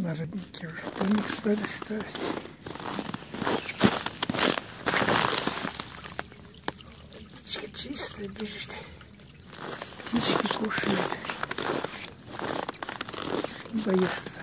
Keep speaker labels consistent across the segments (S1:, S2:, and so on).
S1: на роднике уже домик стали ставить. Птичка чистая бежит. Птички кушают. Боятся.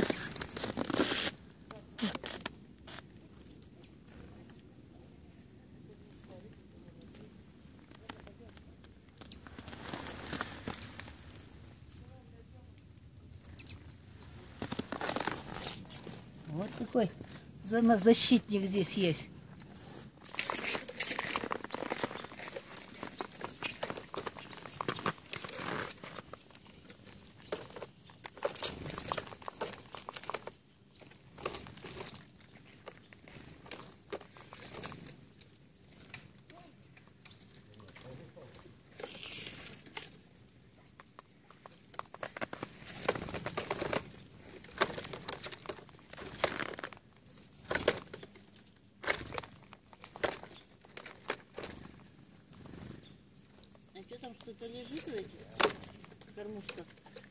S2: Вот такой защитник здесь есть. Что там, что-то лежит в этих кормушках?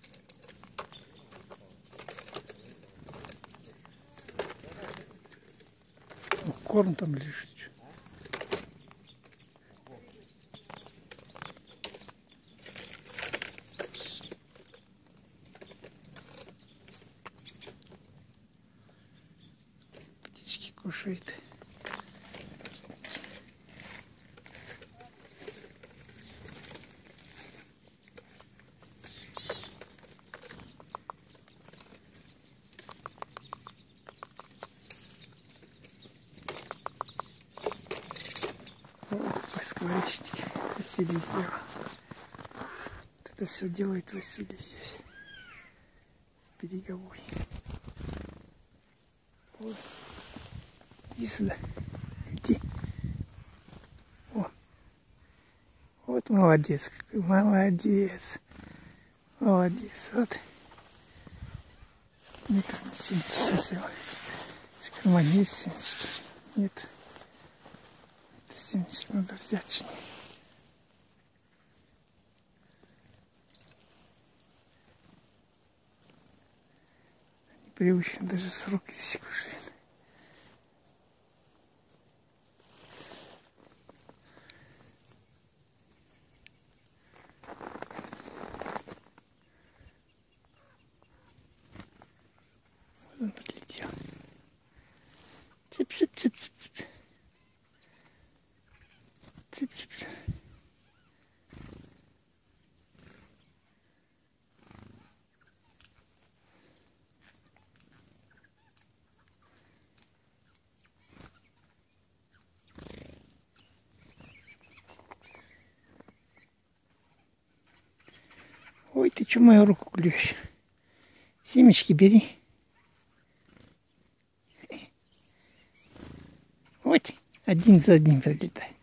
S1: Ну, корм там лежит. Птички кушают. Скворечник Василий сделал. Вот это все делает Василий здесь. С береговой. Вот. Иди сюда. Иди. О. Вот молодец. Какой молодец. Молодец. Вот. Нет, семечки. Сейчас его. В кармане есть семечки? Нет. Семечки надо взять. Непривычно даже с рук здесь кушает. Вот он подлетел. Цып-цып-цып-цып. Цып-цып. Ой, ты что мою руку клюешь? Семечки бери. Вот, один за одним прилетает.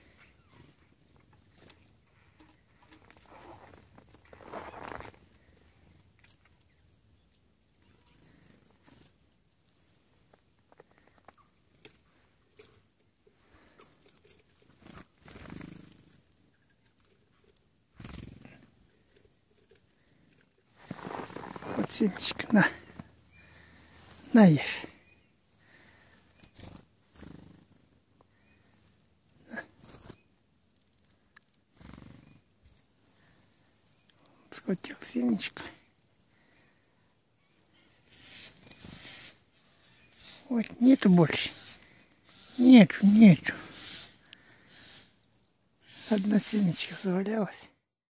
S1: Вот семечко, на ешь. Схватил семечко. Ой, нету больше. Нету. Одна семечка завалялась.